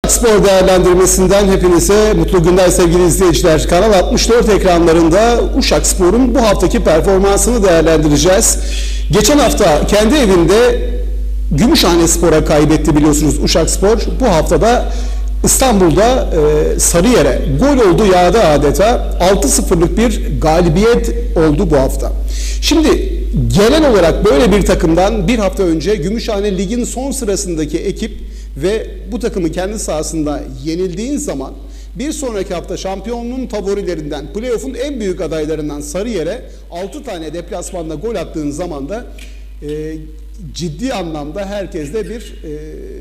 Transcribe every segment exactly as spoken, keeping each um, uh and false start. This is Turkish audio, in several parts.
Uşak Spor değerlendirmesinden hepinize mutlu günler sevgili izleyiciler. Kanal altmış dört ekranlarında Uşak Spor'un bu haftaki performansını değerlendireceğiz. Geçen hafta kendi evinde Gümüşhanespor'a kaybetti biliyorsunuz Uşak Spor. Bu haftada İstanbul'da e, Sarıyer'e gol oldu yağdı adeta. altı sıfırlık bir galibiyet oldu bu hafta. Şimdi genel olarak böyle bir takımdan bir hafta önce Gümüşhane Lig'in son sırasındaki ekip ve bu takımı kendi sahasında yenildiğin zaman bir sonraki hafta şampiyonluğun favorilerinden, playoff'un en büyük adaylarından Sarıyer'e altı tane deplasmanda gol attığın zaman da e, ciddi anlamda herkeste bir e,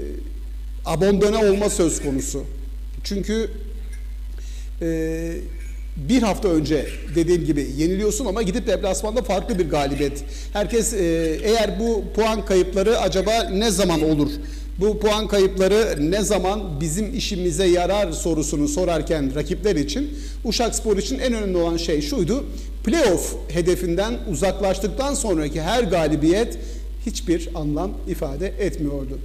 abandone olma söz konusu. Çünkü e, bir hafta önce dediğim gibi yeniliyorsun ama gidip deplasmanda farklı bir galibiyet. Herkes e, eğer bu puan kayıpları acaba ne zaman olur? Bu puan kayıpları ne zaman bizim işimize yarar sorusunu sorarken rakipler için, Uşak Spor için en önemli olan şey şuydu: playoff hedefinden uzaklaştıktan sonraki her galibiyet hiçbir anlam ifade etmiyordu.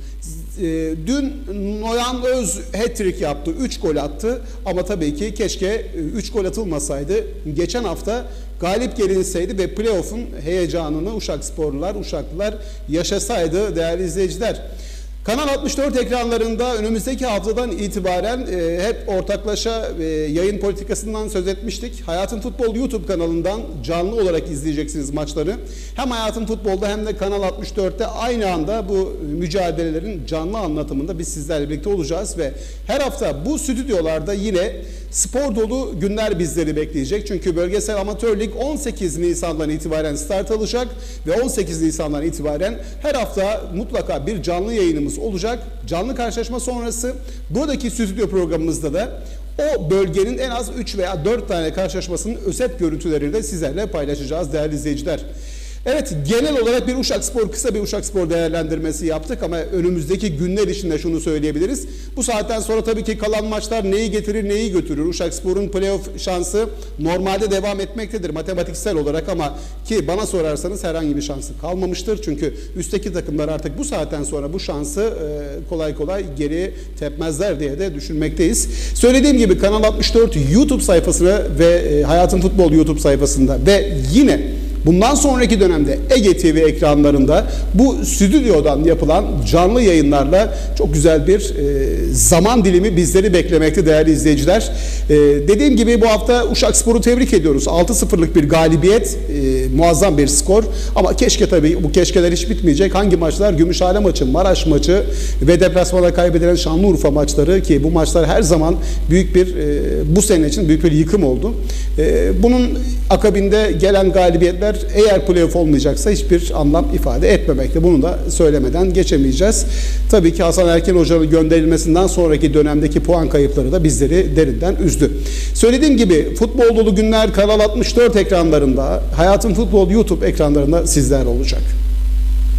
Dün Noyan Öz hat-trick yaptı, üç gol attı ama tabii ki keşke üç gol atılmasaydı. Geçen hafta galip gelinseydi ve playoff'un heyecanını Uşak Sporlular, Uşaklılar yaşasaydı değerli izleyiciler. Kanal altmış dört ekranlarında önümüzdeki haftadan itibaren e, hep ortaklaşa e, yayın politikasından söz etmiştik. Hayatın Futbol YouTube kanalından canlı olarak izleyeceksiniz maçları. Hem Hayatın Futbol'da hem de Kanal altmış dörtte aynı anda bu mücadelelerin canlı anlatımında biz sizlerle birlikte olacağız ve her hafta bu stüdyolarda yine spor dolu günler bizleri bekleyecek. Çünkü Bölgesel Amatör Lig on sekiz Nisan'dan itibaren start alacak ve on sekiz Nisan'dan itibaren her hafta mutlaka bir canlı yayınımız olacak. Canlı karşılaşma sonrası buradaki stüdyo programımızda da o bölgenin en az üç veya dört tane karşılaşmasının özet görüntülerini de sizlerle paylaşacağız değerli izleyiciler. Evet, genel olarak bir Uşak Spor, kısa bir Uşak Spor değerlendirmesi yaptık ama önümüzdeki günler içinde şunu söyleyebiliriz. Bu saatten sonra tabii ki kalan maçlar neyi getirir, neyi götürür? Uşak Spor'un playoff şansı normalde devam etmektedir matematiksel olarak ama ki bana sorarsanız herhangi bir şansı kalmamıştır. Çünkü üstteki takımlar artık bu saatten sonra bu şansı e, kolay kolay geri tepmezler diye de düşünmekteyiz. Söylediğim gibi Kanal altmış dört YouTube sayfasına ve e, Hayatın Futbol YouTube sayfasında ve yine bundan sonraki dönemde Ege T V ekranlarında bu stüdyodan yapılan canlı yayınlarla çok güzel bir e, zaman dilimi bizleri beklemekte değerli izleyiciler. E, dediğim gibi bu hafta Uşak Spor'u tebrik ediyoruz. altı sıfırlık bir galibiyet, e, muazzam bir skor. Ama keşke tabii bu keşkeler hiç bitmeyecek. Hangi maçlar? Gümüşhane maçı, Maraş maçı ve deplasmanda kaybedilen Şanlıurfa maçları ki bu maçlar her zaman büyük bir, e, bu sene için büyük bir yıkım oldu. E, bunun akabinde gelen galibiyetler eğer playoff olmayacaksa hiçbir anlam ifade etmemekte. Bunu da söylemeden geçemeyeceğiz. Tabii ki Hasan Erken Hoca'nın gönderilmesinden sonraki dönemdeki puan kayıpları da bizleri derinden üzdü. Söylediğim gibi futbol dolu günler Kanal altmış dört ekranlarında, Hayatın Futbol YouTube ekranlarında sizler olacak.